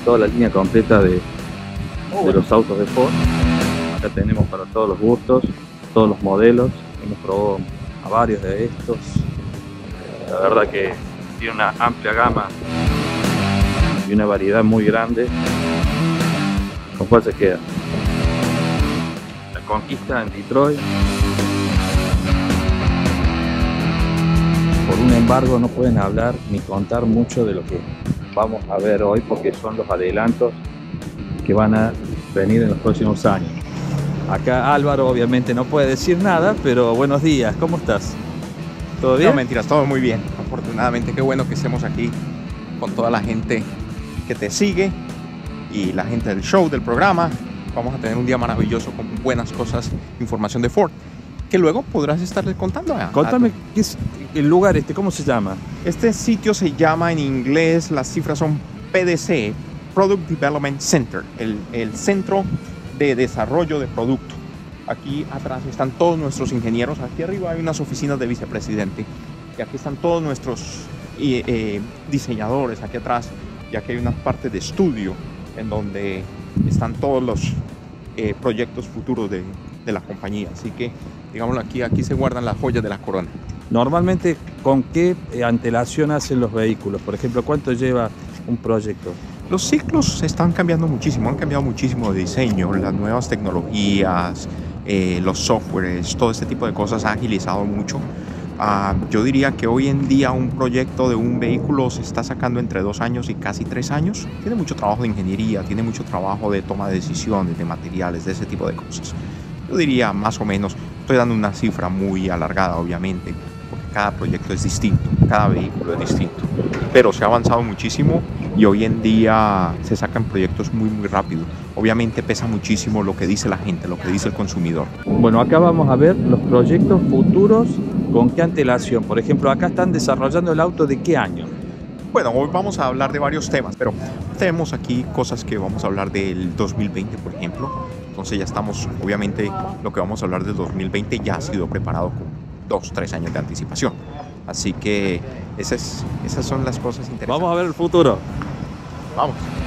toda la línea completa de los autos de Ford. Acá tenemos para todos los gustos, todos los modelos. Hemos probado a varios de estos. La verdad que tiene una amplia gama y una variedad muy grande. ¿Con cuál se queda? La Conquista en Detroit. Por un embargo no pueden hablar ni contar mucho de lo que vamos a ver hoy, porque son los adelantos que van a venir en los próximos años. Acá Álvaro obviamente no puede decir nada, pero buenos días, ¿cómo estás? ¿Todo bien? No, mentiras, todo muy bien. Afortunadamente, qué bueno que estemos aquí con toda la gente que te sigue y la gente del show, del programa. Vamos a tener un día maravilloso con buenas cosas, información de Ford, que luego podrás estarles contando. Contame, ¿qué es el lugar cómo se llama? Este sitio se llama en inglés, las cifras son PDC, Product Development Center, el centro de desarrollo de producto. Aquí atrás están todos nuestros ingenieros. Aquí arriba hay unas oficinas de vicepresidente. Y aquí están todos nuestros diseñadores aquí atrás. Y aquí hay una parte de estudio en donde están todos los proyectos futuros de la compañía. Así que, digámoslo, aquí se guardan las joyas de la corona. Normalmente, ¿con qué antelación hacen los vehículos? Por ejemplo, ¿cuánto lleva un proyecto? Los ciclos están cambiando muchísimo, han cambiado muchísimo de diseño, las nuevas tecnologías, los softwares, todo este tipo de cosas ha agilizado mucho. Yo diría que hoy en día un proyecto de un vehículo se está sacando entre 2 años y casi 3 años. Tiene mucho trabajo de ingeniería, tiene mucho trabajo de toma de decisiones, de materiales, de ese tipo de cosas. Yo diría más o menos, estoy dando una cifra muy alargada obviamente, porque cada proyecto es distinto, cada vehículo es distinto. Pero se ha avanzado muchísimo y hoy en día se sacan proyectos muy rápido. Obviamente pesa muchísimo lo que dice la gente, lo que dice el consumidor. Bueno, acá vamos a ver los proyectos futuros, con qué antelación. Por ejemplo, acá están desarrollando el auto de qué año. Bueno, hoy vamos a hablar de varios temas, pero tenemos aquí cosas que vamos a hablar del 2020, por ejemplo. Entonces ya estamos, obviamente, lo que vamos a hablar del 2020 ya ha sido preparado con 2-3 años de anticipación. Así que esas son las cosas interesantes. Vamos a ver el futuro. Vamos.